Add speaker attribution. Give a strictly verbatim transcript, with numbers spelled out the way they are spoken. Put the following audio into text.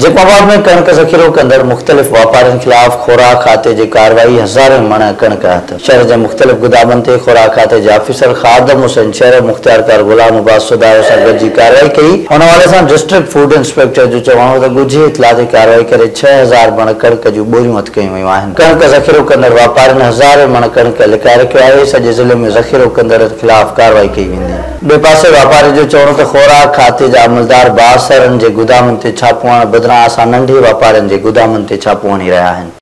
Speaker 1: जैकबाबाद में कणक ज़ख़ीरो कंदड़ मुख़्तलिफ़ वापारियुनि ख़िलाफ़ ख़ुराक खाते जी कार्रवाई हज़ारे मण कणक हथ शहर जे मुख़्तलिफ़ गुदामनि ते ख़ुराक खाते जे ऑफिसर ख़ादम हुसैन शहर मुख़्तियारकार गुलाम अब्बास सुदायो सां गॾिजी कार्रवाई कई। हुन हवाले सां डिस्ट्रिक्ट फूड इंस्पेक्टर जो चवणो हो त ॻुझी इतलाती कार्रवाई करे छह हज़ार मण कणक जूं बोरियूं हथ कयूं वयूं आहिनि। कणक ज़ख़ीरो कंदड़ वापारियुनि हज़ारे मण कणक लिकाए रखियो आहे। सॼे ज़िले में ज़ख़ीरो कंदड़ ख़िलाफ़ कार्रवाई कई वेंदी। ॿिए पासे वापारी जो चवणो त ख़ुराक खाते जा अमलदार बासरनि जे गुदामनि ते छापो हणण बदिरां असां नंढे वापारियुनि जे गुदामनि ते छापो हणी रहिया आहिनि।